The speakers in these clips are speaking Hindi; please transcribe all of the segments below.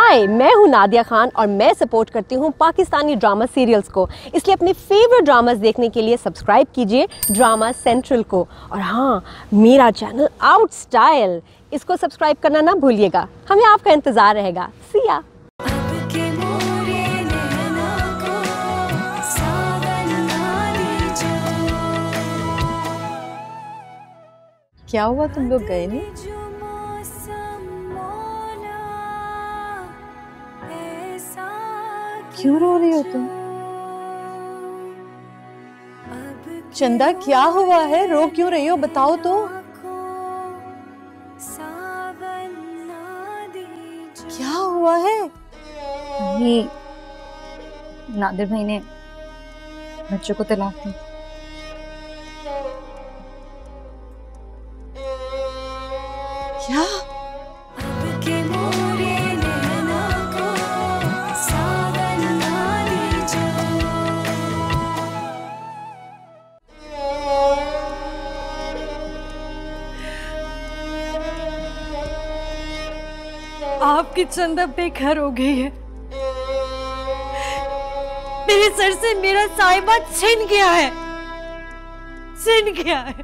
हाय, मैं हूँ नादिया खान और मैं सपोर्ट करती हूँ पाकिस्तानी ड्रामा सीरियल्स को, इसलिए अपने फेवरेट ड्रामास देखने के लिए सब्सक्राइब कीजिए ड्रामा सेंट्रल को। और हाँ, मेरा चैनल आउट स्टाइल, इसको सब्सक्राइब करना ना भूलिएगा। हमें आपका इंतज़ार रहेगा। सी या। क्या हुआ, तुम लोग गए नहीं? क्यों रो रही हो तुम? चंदा क्या हुआ है, रो क्यों रही हो, बताओ तो। क्या हुआ है? नहीं, नादिर भाई ने बच्चों को तलाक दी। क्या? आपकी चंदा बेघर हो गई है। मेरे सर से मेरा साहिबा छिन गया है, छिन गया है।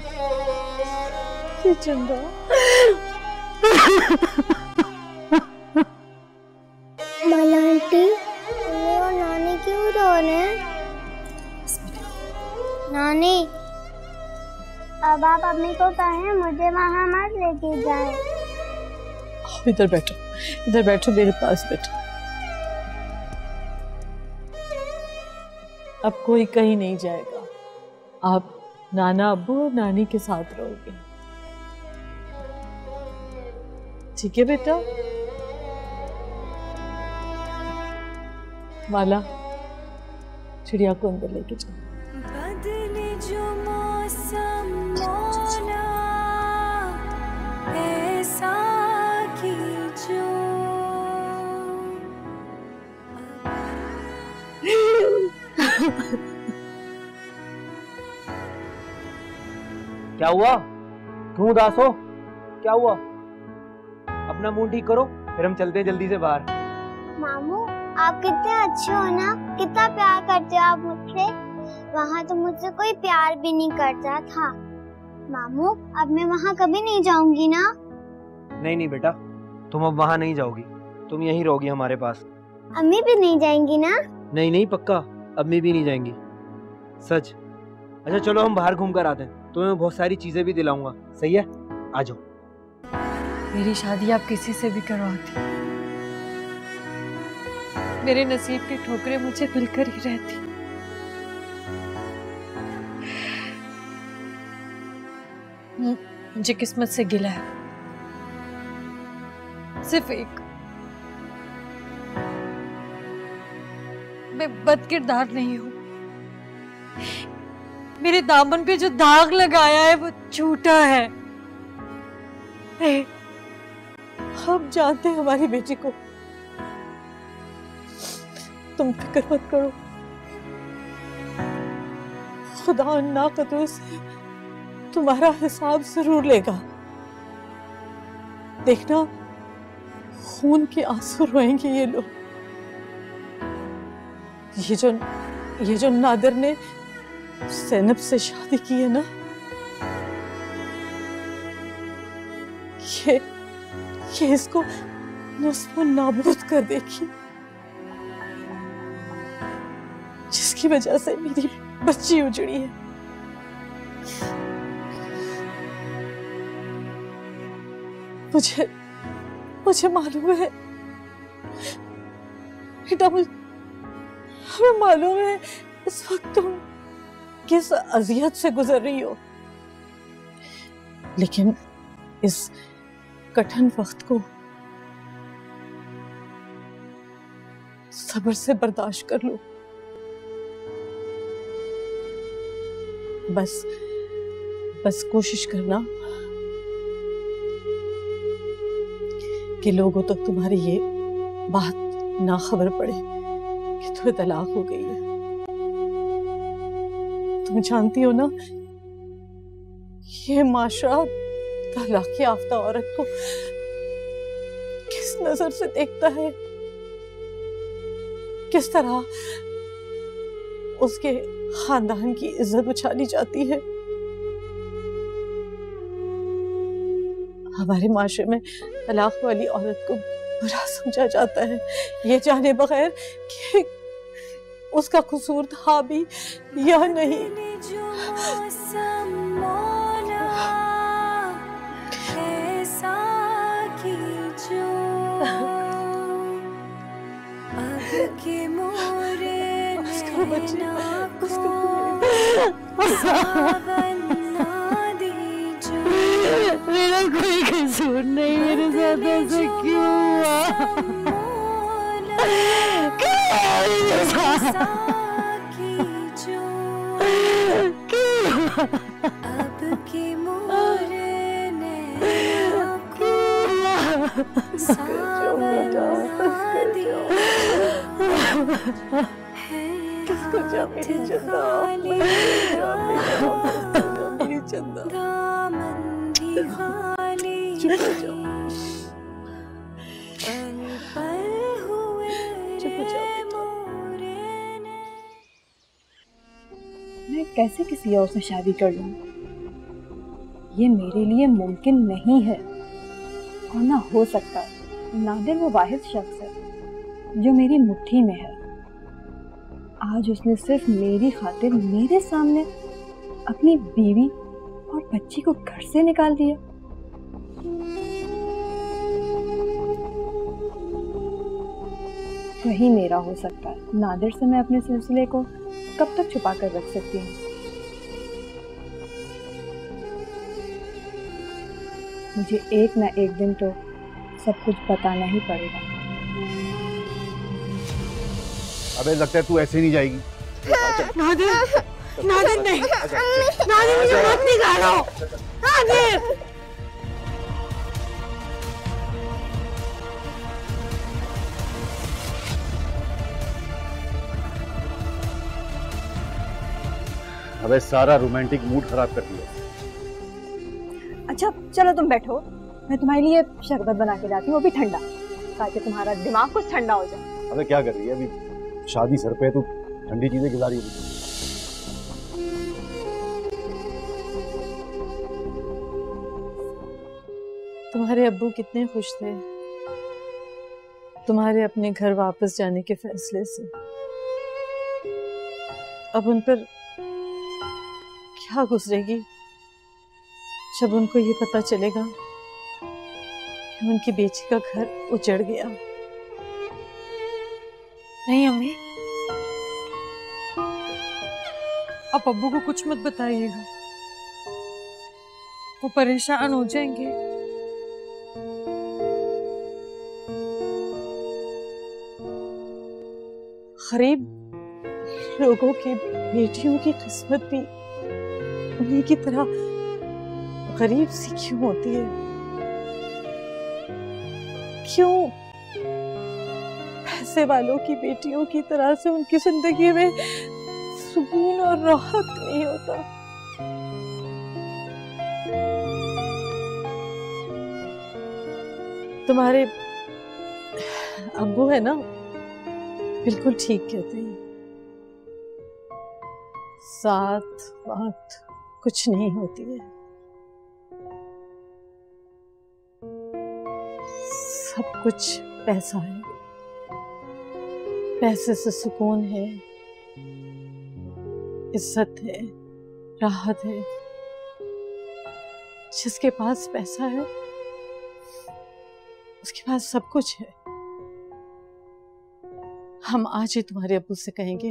चंदा आंटी, वो नानी क्यों रो रहे हैं? नानी, अब आप अम्मी को कहें मुझे वहाँ मत लेके जाए। इधर बैठो, इधर बैठो, मेरे पास बैठो। अब कोई कहीं नहीं जाएगा, आप नाना अब्बू और नानी के साथ रहोगे, ठीक है बेटा? माला, चिड़िया को अंदर लेके जाओ। बदले जो मौसम मौला, ऐसा कीजो। क्या हुआ? क्यों उदास हो? क्या हुआ? अपना मुंह ठीक करो, फिर हम चलते हैं जल्दी से बाहर। मामू, आप कितने अच्छे हो ना, कितना प्यार करते हो आप मुझसे। वहाँ तो मुझसे कोई प्यार भी नहीं करता था। मामू, अब मैं वहाँ कभी नहीं जाऊंगी ना? नहीं नहीं बेटा, तुम अब वहाँ नहीं जाओगी, तुम यहीं रहोगी हमारे पास। अम्मी भी नहीं जाएंगी ना? नहीं नहीं, पक्का, अम्मी भी नहीं जाएंगी, सच। अच्छा चलो हम बाहर घूम कर आते हैं, तुम्हें बहुत सारी चीजें भी दिलाऊंगा, सही है? आ जाओ। मेरी शादी आप किसी से भी करवाती, मेरे नसीब की ठोकरें मुझे मिलकर ही रहती। मुझे किस्मत से गिला है, सिर्फ एक। मैं बदकिरदार नहीं हूं, मेरे दामन पे जो दाग लगाया है वो झूठा है। हम जानते हैं हमारी बेटी को, तुम फिक्र मत करो, खुदा उन नाकतों से तुम्हारा हिसाब जरूर लेगा। देखना, खून के आंसू रोएंगे ये लोग। ये जो नादिर ने ज़ैनब से शादी की है ना, ये इसको नस्ल नाबूद कर देगी, जिसकी वजह से मेरी बच्ची उजड़ी है। मुझे मालूम है बेटा, हमें मालूम है इस वक्त तुम किस अजियत से गुजर रही हो, लेकिन इस कठिन वक्त को सब्र से बर्दाश्त कर लो। बस कोशिश करना कि लोगों तक तुम्हारी ये बात ना खबर पड़े कि तुम्हें तलाक हो गई है। तुम जानती हो ना, ये माशरा तलाक याफ्ता औरत को किस नजर से देखता है, किस तरह उसके खानदान की इज्जत उछाली जाती है। हमारे माशरे में तलाक वाली औरत को बुरा समझा जाता है, ये जाने बगैर कि उसका कसूर था भी या नहीं। मेरा कोई कसूर नहीं, मेरे साथ ऐसा क्यों हुआ? किसको जा मेरी चंदा, मेरी चंदा। मैं कैसे किसी और से शादी कर लूं? ये मेरे लिए मुमकिन नहीं है और ना हो सकता। नादिर वो वाहिद शख्स है जो मेरी मुट्ठी में है। आज उसने सिर्फ मेरी खातिर मेरे सामने अपनी बीवी और बच्ची को घर से निकाल दिया। वही मेरा हो सकता है। नादिर से मैं अपने सिलसिले को कब तक छुपा कर रख सकती हूँ? मुझे एक ना एक दिन तो सब कुछ बताना ही पड़ेगा। अबे लगता है तू ऐसे नहीं जाएगी। नादिर, नादिर नहीं, नादिर मुझे मत निकालो, नादिर। अबे सारा रोमांटिक मूड खराब कर दिया। अच्छा चलो तुम बैठो, मैं तुम्हारे लिए शरबत बना के लाती हूँ, वो भी ठंडा, ताकि तुम्हारा दिमाग कुछ ठंडा हो जाए। अबे क्या कर रही है अभी? शादी सर पे है, तू ठंडी चीजें खिला रही है। तुम्हारे अब्बू कितने खुश थे तुम्हारे अपने घर वापस जाने के फैसले से। अब उन पर क्या गुजरेगी जब उनको ये पता चलेगा कि उनकी बेटी का घर उजड़ गया। नहीं अम्मी, आप अब्बू को कुछ मत बताइएगा, वो परेशान हो जाएंगे। गरीब लोगों की बेटियों की किस्मत भी उन्हीं की तरह गरीब सी क्यों होती है? क्यों पैसे वालों की बेटियों की तरह से उनकी जिंदगी में सुकून और राहत नहीं होता? तुम्हारे अब्बू है ना, बिल्कुल ठीक कहते हैं, साथ बात कुछ नहीं होती है, सब कुछ पैसा है, पैसे से सुकून है, इज्जत है, राहत है। जिसके पास पैसा है उसके पास सब कुछ है। हम आज ही तुम्हारे अब्बू से कहेंगे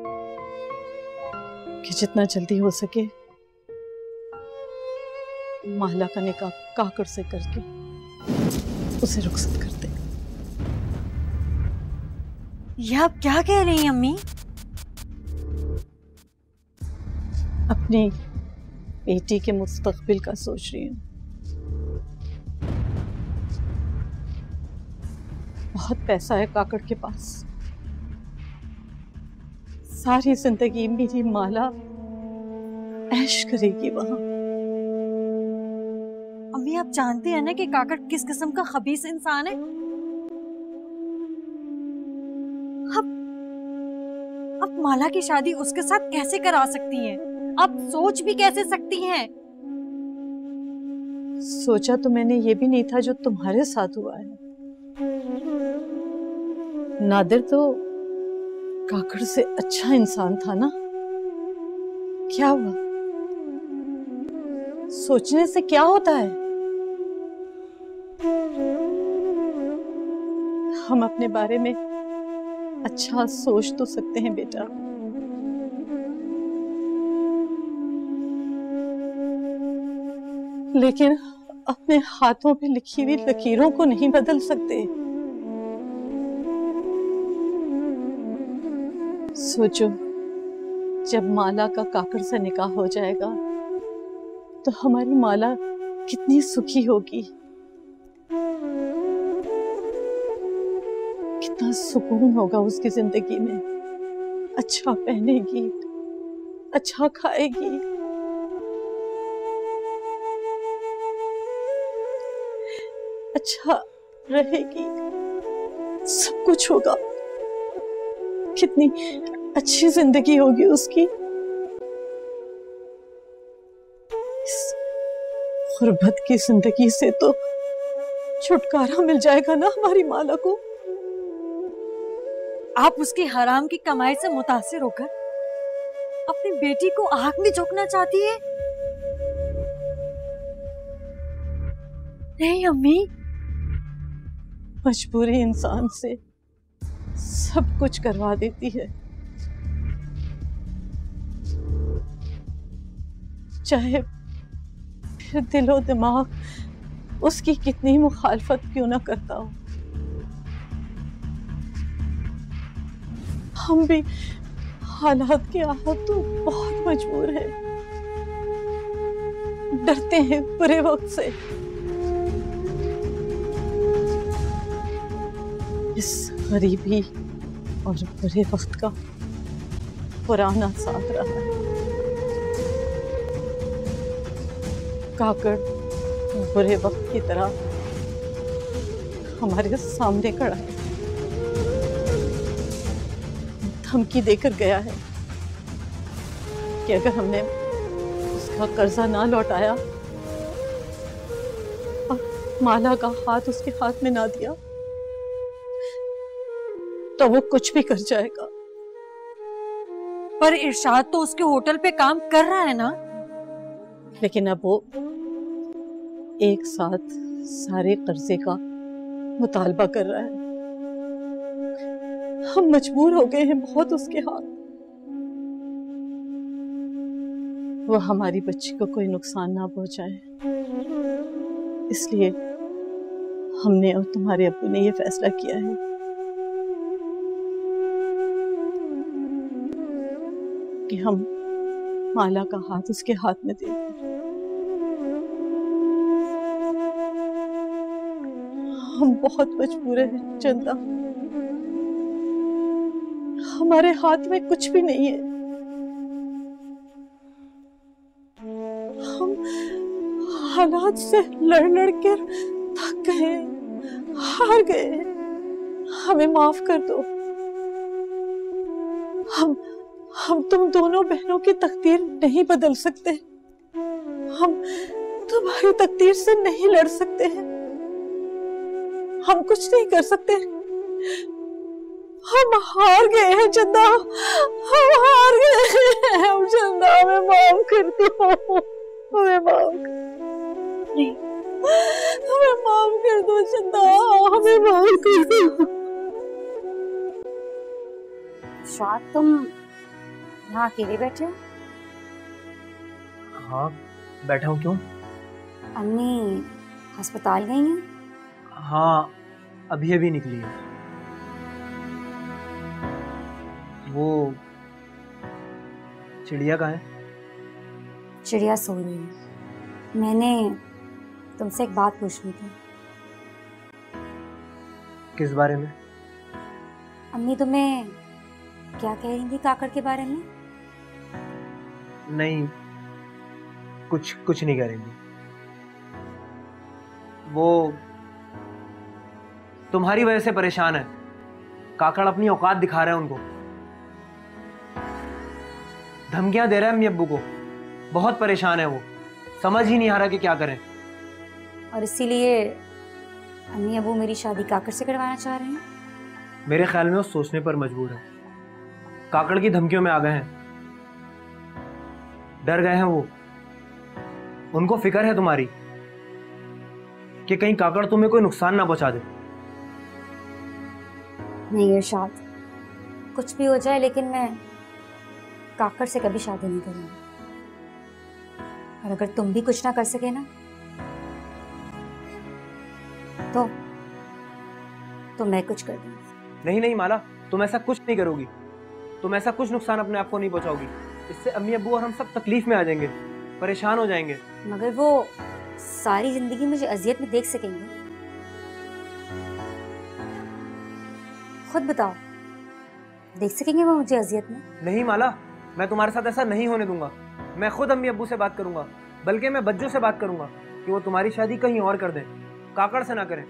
कि जितना जल्दी हो सके माला का निकाह काकर से करके उसे रुखसत कर दे। ये आप क्या कह रही हैं अम्मी? अपनी बेटी के मुस्तकबिल का सोच रही हूँ। बहुत पैसा है काकड़ के पास, सारी जिंदगी मेरी माला ऐश करेगी वहां। अम्मी आप जानती हैं ना कि काकड़ किस किस्म का खबीस इंसान है। आप माला की शादी उसके साथ कैसे करा सकती हैं? आप सोच भी कैसे सकती हैं? सोचा तो मैंने ये भी नहीं था जो तुम्हारे साथ हुआ है। नादिर तो काकड़ से अच्छा इंसान था ना। क्या हुआ? सोचने से क्या होता है? हम अपने बारे में अच्छा सोच तो सकते हैं बेटा, लेकिन अपने हाथों पे लिखी हुई लकीरों को नहीं बदल सकते। सोचो, जब माला का काकड़ से निकाह हो जाएगा तो हमारी माला कितनी सुखी होगी, कितना सुकून होगा उसकी जिंदगी में। अच्छा पहनेगी, अच्छा खाएगी, अच्छा रहेगी, सब कुछ होगा। कितनी अच्छी जिंदगी होगी उसकी। इस गुर्बत की जिंदगी से तो छुटकारा मिल जाएगा ना हमारी माला को। आप उसकी हराम की कमाई से मुतासिर होकर अपनी बेटी को आग में झोंकना चाहती है? नहीं अम्मी, मजबूरी इंसान से सब कुछ करवा देती है, चाहे फिर दिलो दिमाग उसकी कितनी मुखालफत क्यों ना करता हो। हम भी हालात के आहत तो बहुत मजबूर हैं, डरते हैं बुरे वक्त से। इस गरीबी और बुरे वक्त का पुराना साथ रहा है। काकड़ बुरे वक्त की तरह हमारे सामने खड़ा है, धमकी देकर गया है कि अगर हमने उसका कर्जा ना लौटाया और माला का हाथ उसके हाथ में ना दिया तो वो कुछ भी कर जाएगा। पर इरशाद तो उसके होटल पे काम कर रहा है ना। लेकिन अब वो एक साथ सारे कर्जे का मुतालबा कर रहा है। हम मजबूर हो गए हैं बहुत उसके हाथ। वो हमारी बच्ची को कोई नुकसान ना पहुंचाए, इसलिए हमने और तुम्हारे अब्बू ने ये फैसला किया है कि हम माला का हाथ उसके हाथ में दें। हम बहुत मजबूर हैं चंदा, हमारे हाथ में कुछ भी नहीं है। हम हालात से लड़ लड़ कर थक गए, हार गए। हमें माफ कर दो। हम तुम दोनों बहनों की तकदीर नहीं बदल सकते, हम तुम्हारी तकदीर से नहीं लड़ सकते हैं, हम कुछ नहीं कर सकते। हम हार गए हैं चंदा, हम हार गए हैं। हम चंदा, हमें माफ कर दो, हमें माफ नहीं, हमें माफ कर दो चंदा, हमें माफ कर दो। शायद तुम यहाँ अकेले बैठे हो? हाँ बैठा हूँ। क्यों? अम्मी अस्पताल गई हैं? हाँ अभी अभी निकली है। वो चिड़िया कहाँ है? चिड़िया सो रही है। मैंने तुमसे एक बात पूछनी थी। किस बारे में? अम्मी तुम्हें क्या कह रही थी काकड़ के बारे में? नहीं कुछ नहीं करेंगी। वो तुम्हारी वजह से परेशान है। काकड़ अपनी औकात दिखा रहे हैं उनको। धमकियां दे रहा है अम्मी अब्बू को। बहुत परेशान है वो, समझ ही नहीं आ रहा कि क्या करें। और इसीलिए अम्मी अबू मेरी शादी काकड़ से करवाना चाह रहे हैं। मेरे ख्याल में वो सोचने पर मजबूर है। काकड़ की धमकियों में आ गए हैं, डर गए हैं वो। उनको फिक्र है तुम्हारी कि कहीं काकड़ तुम्हें कोई नुकसान ना पहुंचा दे। नहीं इरशाद, कुछ भी हो जाए लेकिन मैं काकड़ से कभी शादी नहीं करूंगी। और अगर तुम भी कुछ ना कर सके ना तो मैं कुछ कर दूंगी। नहीं नहीं माला, तुम ऐसा कुछ नहीं करोगी। तुम ऐसा कुछ नुकसान अपने आप को नहीं पहुंचाओगी। इससे अम्मी अब्बू और हम सब तकलीफ में आ जाएंगे, परेशान हो जाएंगे। मगर वो सारी जिंदगी मुझे अजियत में देख सकेंगे? खुद बताओ, देख सकेंगे वो मुझे अजियत में? नहीं माला, मैं तुम्हारे साथ ऐसा नहीं होने दूंगा। मैं खुद अम्मी अब्बू से बात करूंगा, बल्कि मैं बज्जू से बात करूंगा कि वो तुम्हारी शादी कहीं और कर दें, काकड़ से ना करें।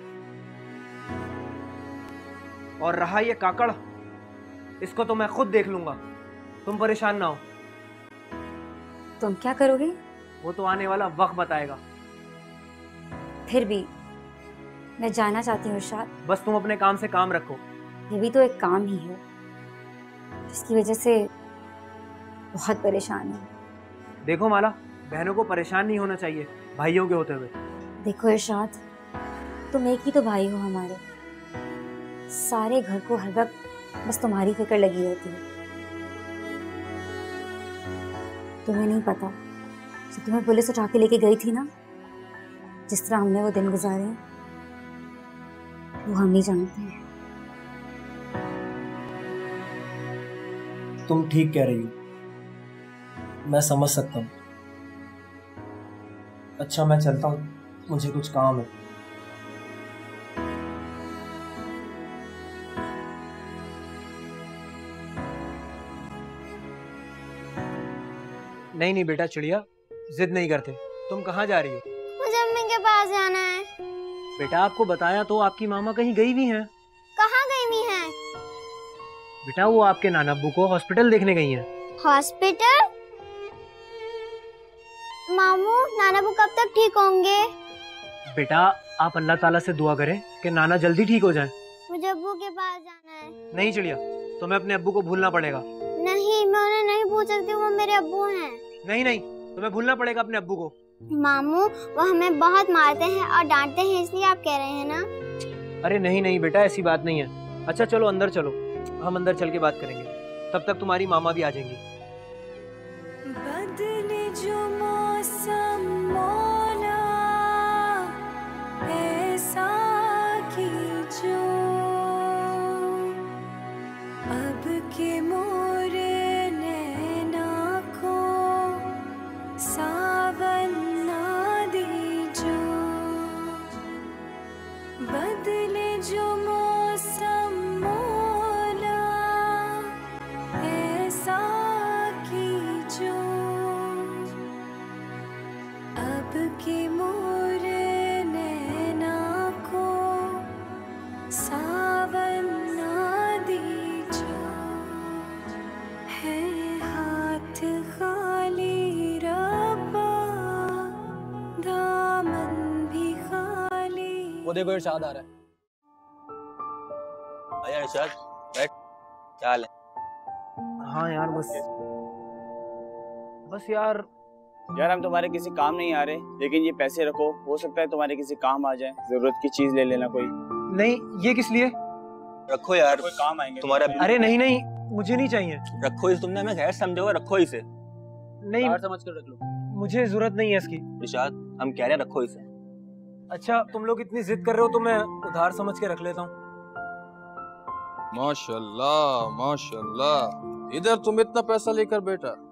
और रहा ये काकड़, इसको तो मैं खुद देख लूंगा, तुम परेशान ना हो। तुम क्या करोगे? वो तो आने वाला वक्त बताएगा। फिर भी मैं जानना चाहती हूँ इरशाद। बस तुम अपने काम से काम रखो। ये भी तो एक काम ही है जिसकी वजह से बहुत परेशान हूँ। देखो माला, बहनों को परेशान नहीं होना चाहिए भाइयों के होते हुए। देखो इरशाद, तुम एक ही तो भाई हो हमारे। सारे घर को हर वक्त बस तुम्हारी फिक्र लगी रहती है। तुम्हें नहीं पता, जब तुम्हें पुलिस उठा के लेके गई थी ना, जिस तरह हमने वो दिन गुजारे वो हम ही जानते हैं। तुम ठीक कह रही हो, मैं समझ सकता हूँ। अच्छा मैं चलता हूँ, मुझे कुछ काम है। नहीं नहीं बेटा चिड़िया, जिद नहीं करते। तुम कहाँ जा रही हो? मुझे अम्मी के पास जाना है। बेटा आपको बताया तो, आपकी मामा कहीं गई भी हैं। कहाँ गई हुई हैं? बेटा वो आपके नाना अब्बू को हॉस्पिटल देखने गई हैं। हॉस्पिटल? मामू, नाना अब्बू कब तक ठीक होंगे? बेटा आप अल्लाह ताला से दुआ करें कि नाना जल्दी ठीक हो जाएं। मुझे अब्बू के पास जाना है। नहीं चिड़िया, तुम्हें अपने अब्बू को भूलना पड़ेगा। नहीं, मैं उन्हें नहीं भूल सकती, वो मेरे अब्बू हैं। नहीं नहीं, तुम्हें भूलना पड़ेगा अपने अब्बू को। मामू, वो हमें बहुत मारते हैं और डांटते हैं, इसलिए आप कह रहे हैं ना? अरे नहीं नहीं बेटा, ऐसी बात नहीं है। अच्छा चलो अंदर चलो, हम अंदर चल के बात करेंगे। तब तक तुम्हारी मामा भी आ जाएंगी। बदले जो मौसम मौला, ऐसा कीजो अब के मोरे नैना को सावन ना दीजो। बदले जो मौसम मौला, ऐसा कीजो अब के मोरे नैना को सावन ना दीजो। है हाथ खाली रब्बा, दामन भी खाली। वो देखो इरशाद आ रहा है। आया इरशाद, बैठ। क्या हाल है? हाँ यार, बस यार हम तुम्हारे किसी काम नहीं आ रहे, लेकिन ये पैसे रखो, हो सकता है तुम्हारे किसी काम आ जाए। जरूरत की चीज ले लेना कोई। नहीं, ये किस लिए? रखो यार, कोई काम आएंगे तुम्हारा। अरे नहीं नहीं, मुझे नहीं चाहिए। रखो इसे, तुमने हमें गैर समझोगे, रखो इसे। नहीं समझ कर रख लो, मुझे जरूरत नहीं है इसकी। इरशाद हम कह रहे हैं रखो इसे। अच्छा तुम लोग इतनी जिद कर रहे हो तो मैं उधार समझ के रख लेता हूँ। माशाल्लाह माशाल्लाह, इधर तुम इतना पैसा लेकर बैठा,